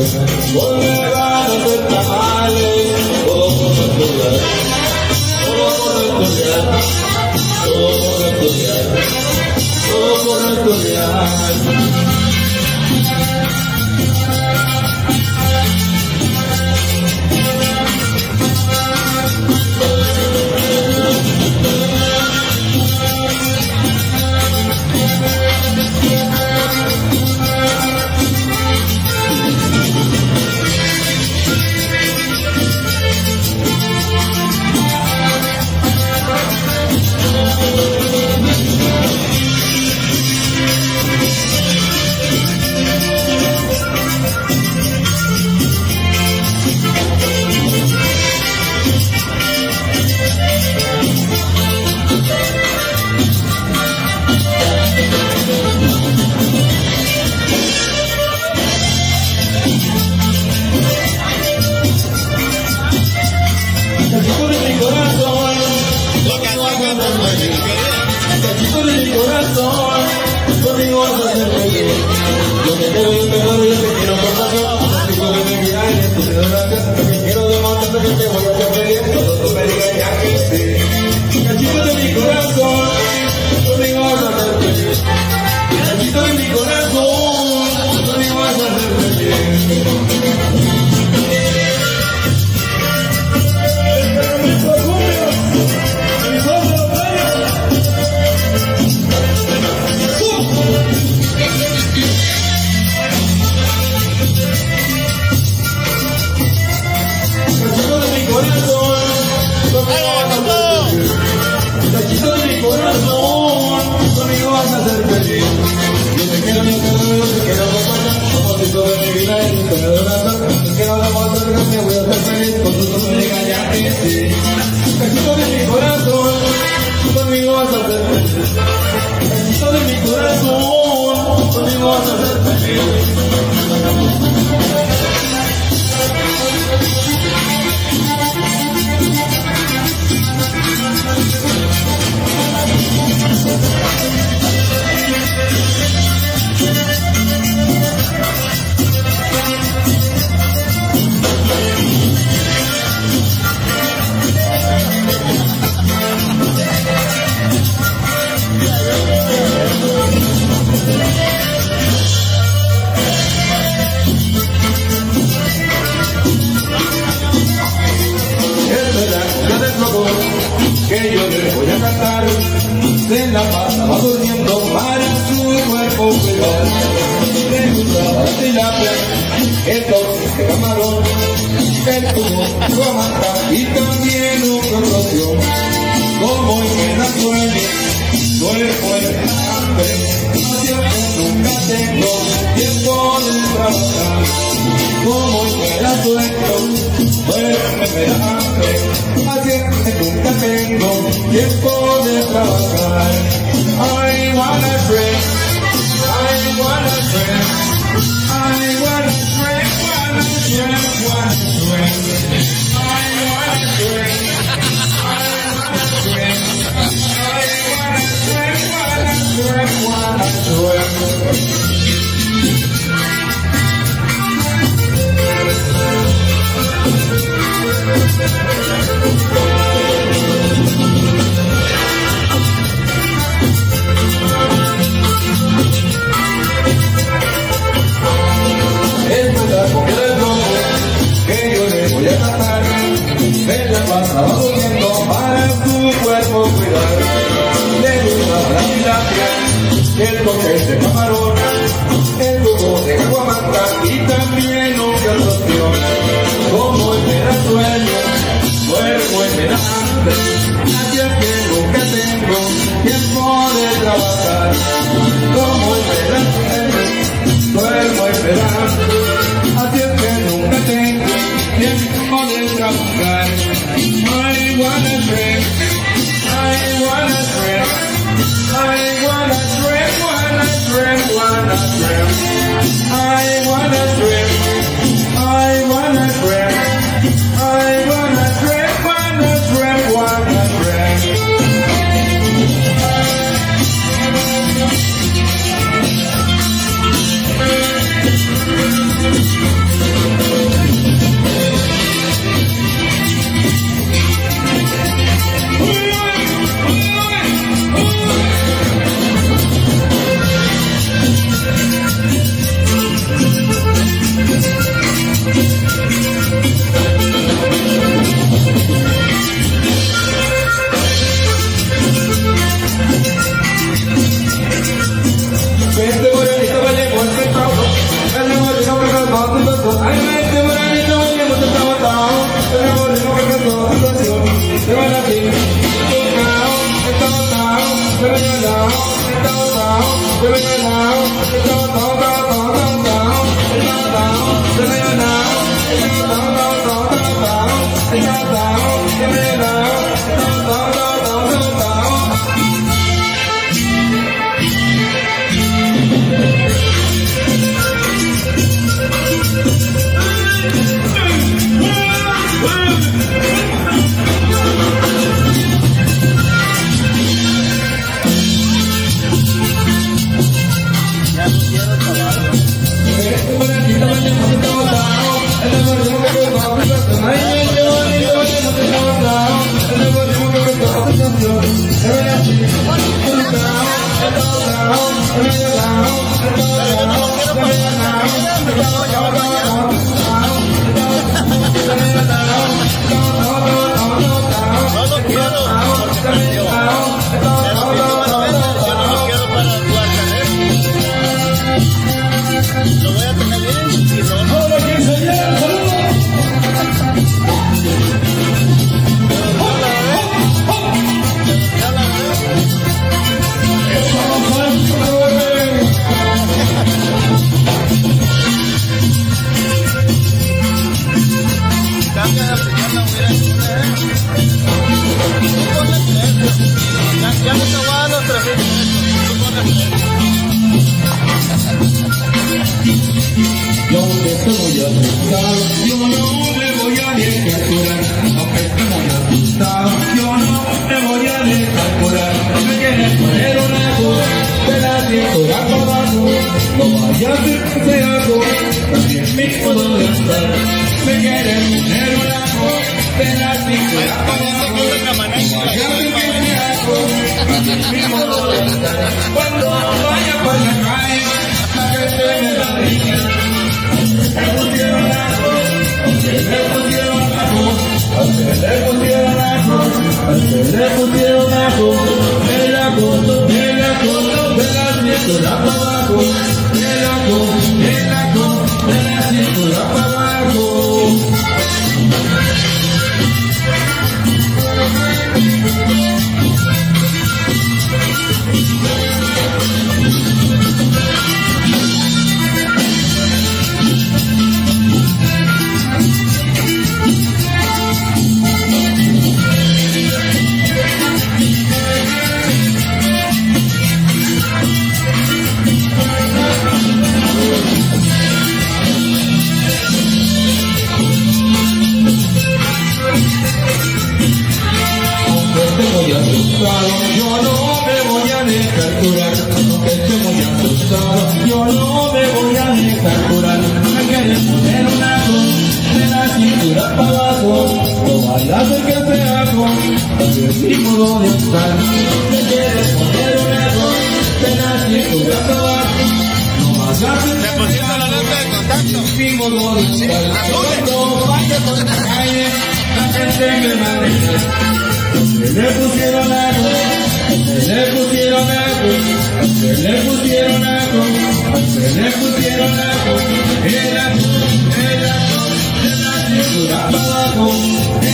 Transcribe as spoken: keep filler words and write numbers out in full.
porque van a hacer tamales, todo por estudiar, todo por estudiar, todo por estudiar, todo por estudiar. Cachito de mi corazón, conmigo vas a ser feliz. Yo te quiero, yo te adoro, yo te quiero por pasión. Digo que me miras y tú te das gracias. Te quiero demostrarte que te voy a hacer feliz. Cuando tú me digas ya que sí. Cachito de mi corazón, conmigo vas a ser feliz. Cachito de mi corazón, conmigo vas a ser feliz. Cachito de mi corazón, conmigo vas a ser feliz. Yo te quiero, yo te adoro, yo te quiero acompañar. Como si todo mi vida y tú me das una te quiero demostrar que te voy a hacer feliz. Cuando tú me digas ya que sí. Cachito de mi corazón, conmigo vas a ser feliz. Cachito de mi corazón, conmigo vas a ser feliz. Que yo le voy a cantar, se la pasaba durmiendo para su cuerpo cuidar. Le gustaba la tilapia, el toque de camarón, el tubo, su amanta y también un corrosión. Como en la sueño, duermo en el hambre, hacia que nunca tengo tiempo de trabajar. Como en la sueño, duermo en el hambre, hacia que nunca tengo tiempo de trabajar. I wanna drink, I wanna drink, I wanna drink, wanna drink, wanna drink. I wanna drink, I wanna drink, I wanna drink, wanna pasaba durmiendo para su cuerpo cuidar. Le gustaba la tilapia, el toque de camarón, el jugo de caguamanta y también un calzoción. Como en el sueño, duermo en el hambre, hacia que nunca tengo tiempo de trabajar. Como en el sueño, duermo en el hambre, hacia que nunca tengo tiempo de trabajar. I wanna drink, I wanna drink, I wanna drink, wanna drink, wanna drink. I wanna drink, I wanna drink, I wanna drink, wanna drink, wanna drink. Cuando vaya por la calle, la gente me la diga. Le pusieron la cruz, le pusieron la cruz, le pusieron la cruz, le pusieron la cruz, de la cruz, de la cruz, de la cintura para abajo, de la cruz, de la cruz, de la cintura para abajo. Yo no me voy a dejar curar, aunque esté muy asustado. Yo no me voy a dejar curar. Me quieres poner una cruz de la cintura para abajo, no vaya a ser que te hago, así es mi modo de estar. Me quieres poner una cruz de la cintura para abajo, no vaya a ser que te hago, mi modo de estar. Cuando vaya por la calle, la gente me va a decir: se le pusieron algo, se le pusieron algo, se le pusieron algo, se le pusieron algo, el algo, el algo, de la cintura para abajo.